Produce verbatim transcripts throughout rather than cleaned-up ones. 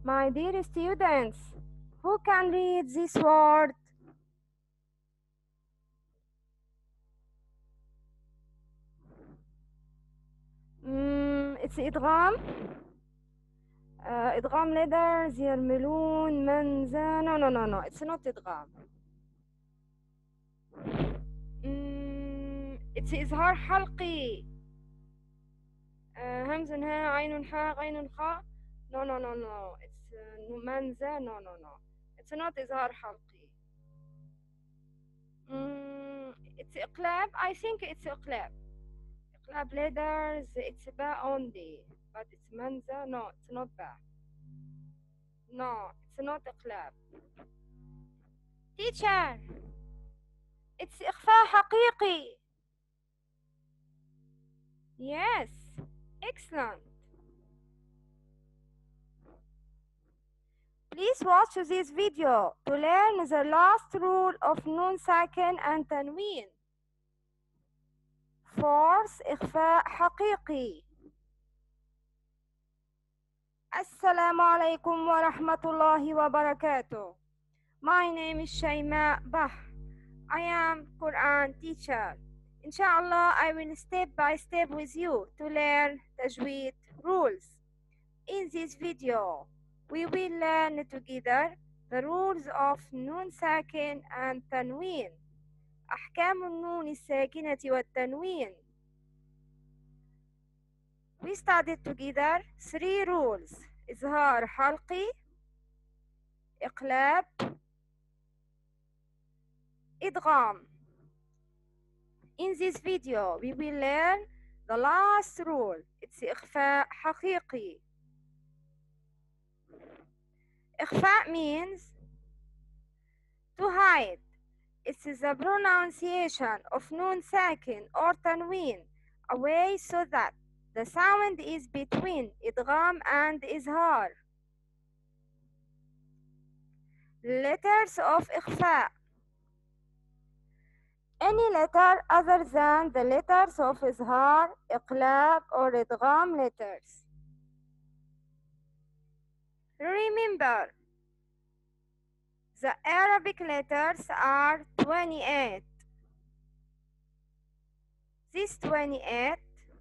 My dear students, who can read this word? Mm, it's إدغام. Uh, إدغام letters يرملون منزا. No, no, no, no. It's not إدغام. Mm, it's إظهار حلقي. Uh, همز ها عين حاء غين خاء. No, no, no, no. It's uh, منزا. No, no, no. It's not إظهار حلقي. Mm, it's إقلاب. I think it's إقلاب. إقلاب letters. It's باء only. But it's منزا. No, it's not باء. No, it's not إقلاب. Teacher, it's إخفاء حقيقي. Yes, excellent. Please watch this video to learn the last rule of نون ساكن and تنوين. Fourth, إخفاء حقيقي. السلام عليكم ورحمة الله وبركاته. My name is Shaima Bah. I am Quran teacher. Inshallah, I will step by step with you to learn Tajweed rules. In this video, we will learn together the rules of نون ساكن and تنوين. أحكام النون الساكنة والتنوين. We studied together three rules: إظهار حلقي، إقلاب، إدغام. In this video, we will learn the last rule. It's إخفاء حقيقي. إخفاء means to hide. It's the pronunciation of نون ساكن or تنوين away so that the sound is between إدغام and إظهار. Letters of إخفاء. Any letter other than the letters of إظهار, إقلاب or إدغام letters. Remember, the Arabic letters are twenty-eight. These twenty-eight,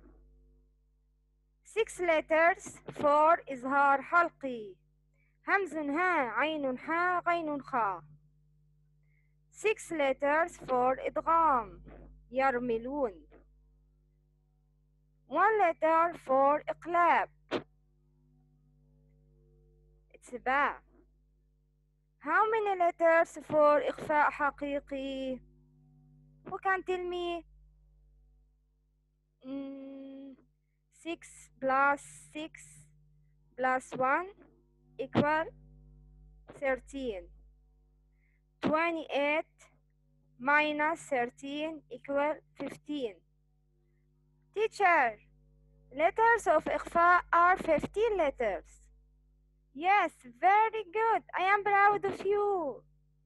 six letters for إظهار حلقي. همز ها عين حاء غين خاء. Six letters for إدغام. يرملون. One letter for إقلاب. It's باء. How many letters for إخفاء حقيقي? Who can tell me? Mm, six plus six plus one equal thirteen. twenty-eight minus thirteen equal fifteen. Teacher, letters of إخفاء are fifteen letters. Yes, very good. I am proud of you.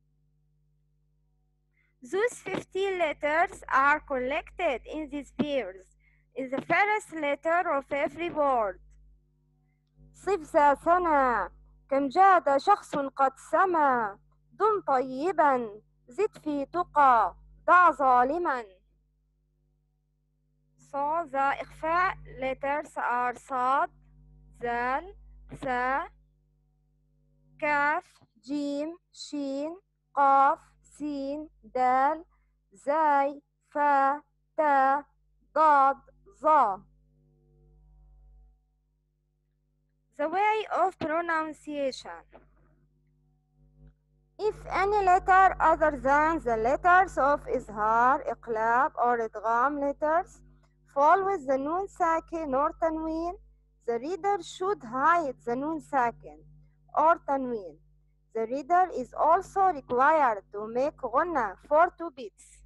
Those fifteen letters are collected in these pairs in the first letter of every word. صف ذا سنة كم جاد شخص قد سما دم طيبا زد في تقى ضع ظالما. So the إخفاء letters are صاد زال ثا كاف جيم شين قاف سين دال زاي فا تا ضاد ظا. The way of pronunciation. If any letter other than the letters of إظهار, إقلاب or إدغام letters fall with the نون ساكن or تنوين, the reader should hide the نون ساكن or تنوين. The reader is also required to make غنة for two beats.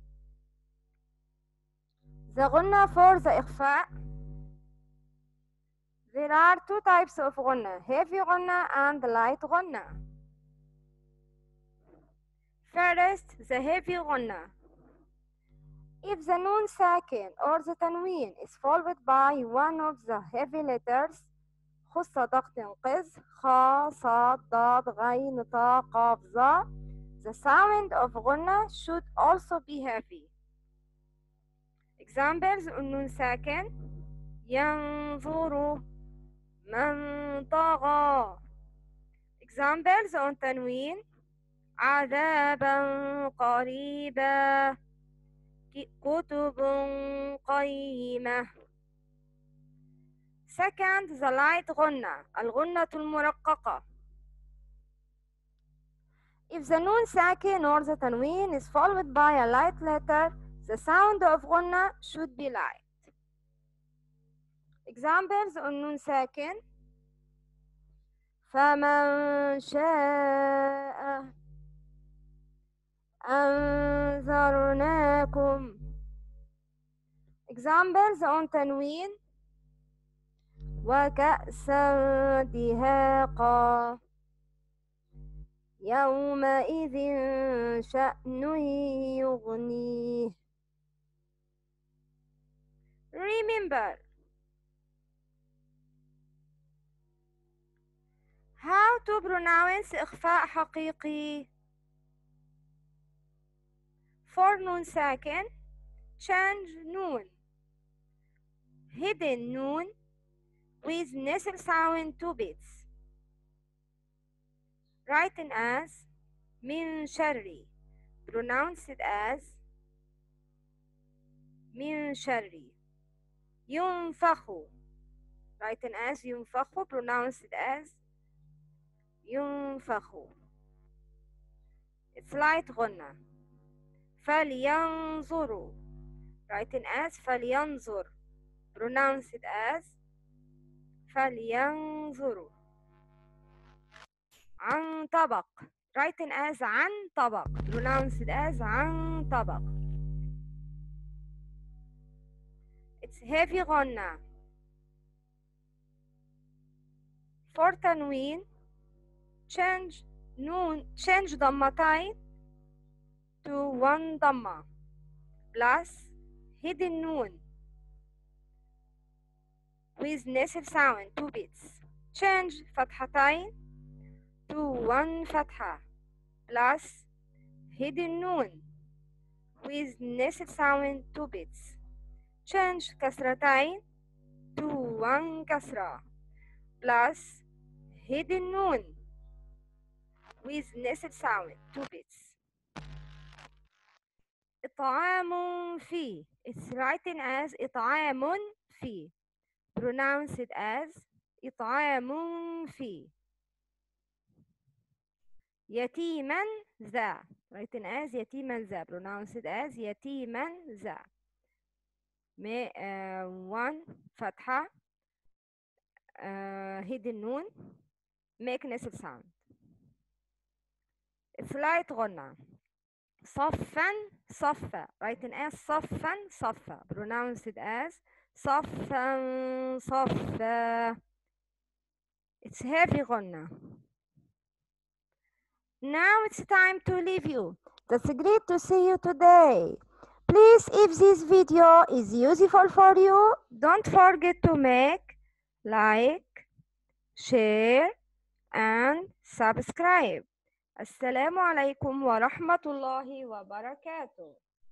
The غنة for the إخفاء. There are two types of غنة, heavy غنة and light غنة. First, the heavy غنة. If the نون ساكن or the تنوين is followed by one of the heavy letters, خص ضغط قز خا صاد ضاد غين طا قاف ظا. The sound of غنة should also be heavy. Examples: النون ساكن ينظر من طغى. Examples on تنوين عذابا قريبا كتب قيمة. Second, the light غنة الغنة المرققة. If the noon sakin or the tanween is followed by a light letter, the sound of غنة should be light. Examples on noon sakin فمن شاء أنذرناكم. Examples on تنوين وكأسا دهاقا يومئذ شأن يغنيه. Remember how to pronounce إخفاء حقيقي. For نون ساكن change noon hidden noon with nasal sound two bits. Written as من شر, pronounced as من شر. ينفخ, written as ينفخ, pronounced as ينفخ. It's light غنة. فلينظروا, written as فلينظر, pronounced as فلينظروا. عن طبق, written as عن طبق, pronounced as عن طبق. It's heavy غنة. For تنوين change noon change ضمتين to one ضمة plus hidden noon with nasal sound two bits. Change فتحتين to one فتحة plus hidden noon with nasal sound two bits. Change كسرتين to one كسرة plus hidden noon with nasal sound two bits. إطعام في, it's written as إطعام في, pronounced as إطعام في. يتيما ذا, written as يتيما ذا, pronounced as يتيما ذا. may uh, one فتحة uh, hidden noon make nasal sound. It's light غنة. صفا صفا, written as صفا صفا, pronounced as صفا صفا. It's heavy غنة. Now it's time to leave you. That's great to see you today. Please, if this video is useful for you, don't forget to make like, share and subscribe. السلام عليكم ورحمة الله وبركاته.